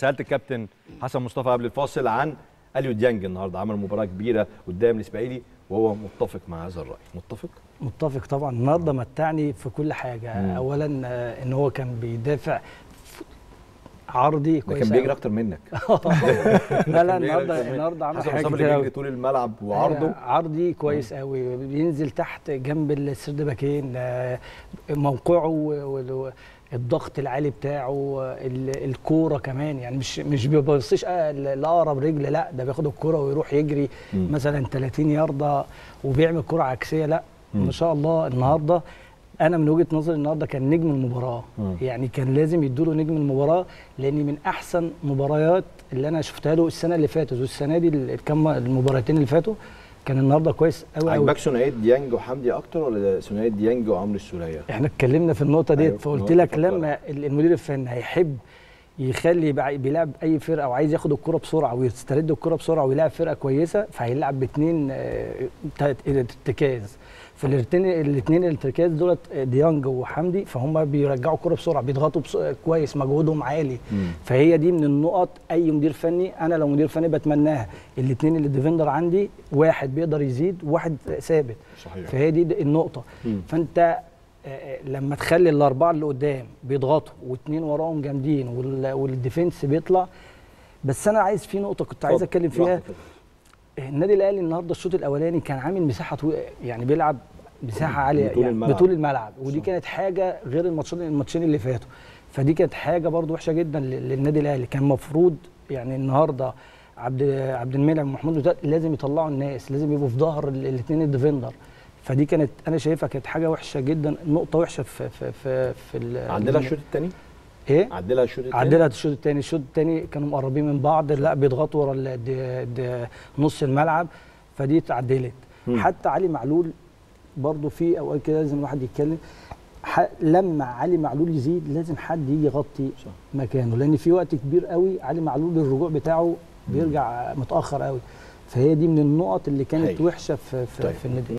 سالت الكابتن حسن مصطفى قبل الفاصل عن اليو ديانج. النهارده عمل مباراه كبيره قدام الاسماعيلي وهو متفق مع هذا الراي. متفق طبعا. النهارده متعني في كل حاجه. اولا ان هو كان بيدافع عرضي كويس، كان بيجري اكتر منك. لا النهارده عمل حاجه كتير بيجري طول الملعب وعرضه عرضي كويس قوي، بينزل تحت جنب السرد باكين، موقعه الضغط العالي بتاعه، الكوره كمان، يعني مش بيبصيش لاقرب رجل، لا ده بياخد الكوره ويروح يجري مثلا 30 يارده وبيعمل كوره عكسيه. لا ما شاء الله النهارده انا من وجهه نظري النهارده كان نجم المباراه. يعني كان لازم يدوا له نجم المباراه، لان من احسن مباريات اللي انا شفتها له السنه اللي فاتت والسنه دي، المباراتين اللي فاتوا كان النهارده كويس قوي. عجبك ثنائيه ديانج وحمدي اكتر ولا ثنائيه ديانج وعمرو السوليه؟ احنا اتكلمنا في النقطه ديت. فقلت لك لما المدير الفني هيحب يخلي بيلعب اي فرقه وعايز ياخد الكره بسرعه ويسترد الكره بسرعه ويلعب فرقه كويسه، فهيلعب باثنين ارتكاز. في الاثنين الارتكاز دولت ديانج وحمدي، فهم بيرجعوا الكره بسرعه، بيضغطوا كويس، مجهودهم عالي. فهي دي من النقط اي مدير فني، انا لو مدير فني بتمناها. الاثنين اللي ديفندر عندي، واحد بيقدر يزيد وواحد ثابت. صحيح. فهي دي النقطه. فانت لما تخلي الاربعه اللي قدام بيضغطوا واثنين وراهم جامدين والديفنس بيطلع. بس انا عايز في نقطه كنت عايز اتكلم فيها. النادي الاهلي النهارده الشوط الاولاني كان عامل مساحه يعني بيلعب مساحه عاليه بطول الملعب، ودي كانت حاجه غير الماتشين اللي فاتوا. فدي كانت حاجه برضو وحشه جدا للنادي الاهلي. كان المفروض يعني النهارده عبد المنعم ومحمود لازم يطلعوا الناس، لازم يبقوا في ظهر الاثنين الديفندر. فدي كانت انا شايفها كانت حاجه وحشه جدا، نقطه وحشه في عندنا الشوط الثاني ايه؟ عدلها الشوط الثاني. عدلها الشوط الثاني. الشوط الثاني كانوا مقربين من بعض، لا بيضغطوا ورا نص الملعب، فدي اتعدلت. حتى علي معلول برضو في اوقات كده لازم الواحد يتكلم. لما علي معلول يزيد لازم حد يجي يغطي مكانه، لان في وقت كبير قوي علي معلول الرجوع بتاعه بيرجع متاخر قوي. فهي دي من النقط اللي كانت وحشه في النادي.